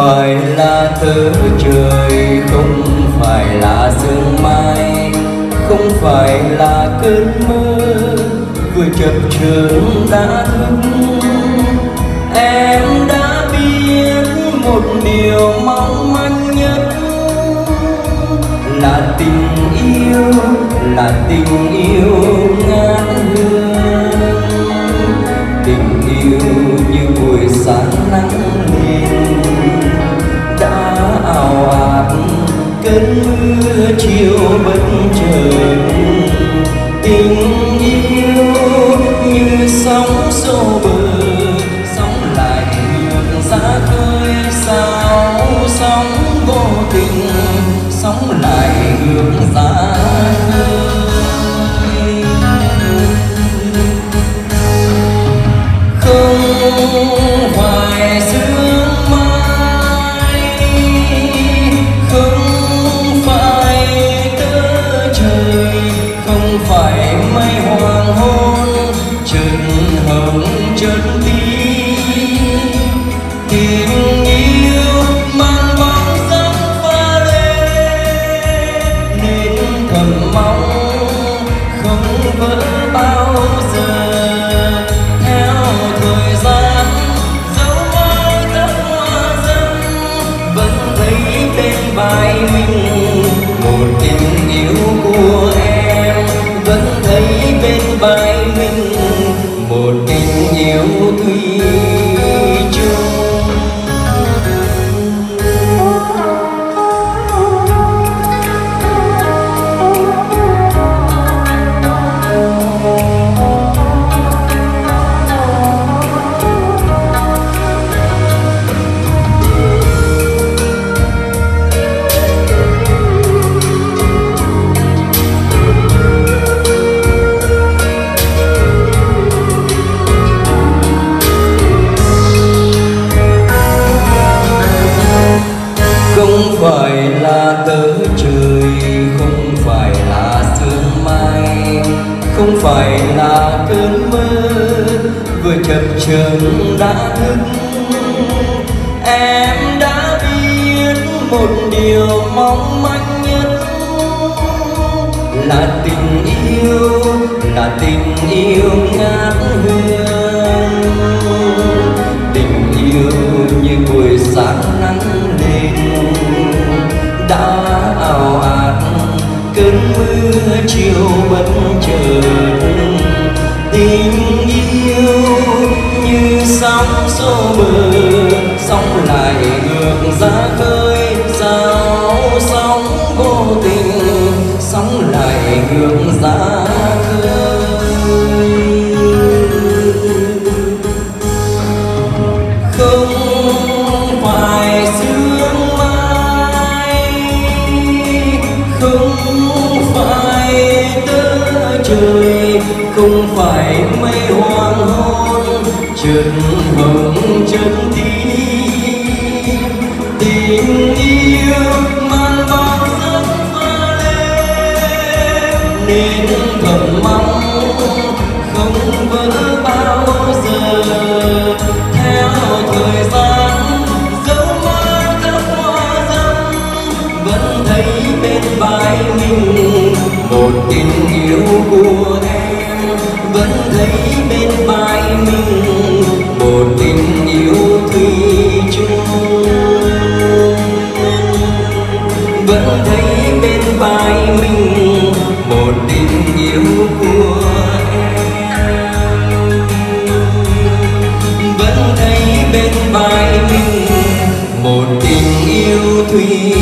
phải là tớ trời, không phải là sương mai, không phải là cơn mơ vừa chập chờn đã thức. Em đã biết một điều mong manh nhất là tình yêu, là tình yêu ngàn hương. Tình yêu như buổi sáng nắng lên đã ào ạt cơn mưa chiều bất chợt. Tình yêu như sóng xô bờ, sóng lại ngược ra khơi sao sóng vô tình, sóng lại ngược ra khơi. Không phải sương mai, không phải tơ trời, không phải mây hoàng hôn chợt hồng chợt tím. Tình yêu mang bóng dáng pha lê nên thầm mong không vỡ bao giờ. Theo thời gian dấu mái tóc hoa dâm vẫn thấy bên vai mình một tình yêu của em, vẫn thấy bên vai mình một tình yêu thủy chung. Không phải là tớ trời, không phải là sương mai, không phải là cơn mơ vừa chập chờn đã thức. Em đã biết một điều mong manh nhất là tình yêu, là tình yêu ngát hương. Tình yêu như buổi sáng nắng lên đã ào ạt cơn mưa chiều bất chợt. Tình yêu như sóng xô bờ, sóng lại ngược ra khơi sao sóng vô tình, sóng lại ngược ra khơi. Không phải sương mai, không phải tơ trời, không phải mây hoàng hôn chợt hồng chợt tím. Tình yêu mang bóng dáng pha lê nên thầm mong không vỡ bao giờ. Theo thời gian dấu mái tóc hoa dâm vẫn thấy bên vai mình một tình yêu của em, vẫn thấy bên vai mình một tình yêu thủy chung. Vẫn thấy bên vai mình một tình yêu của em, vẫn thấy bên vai mình một tình yêu thủy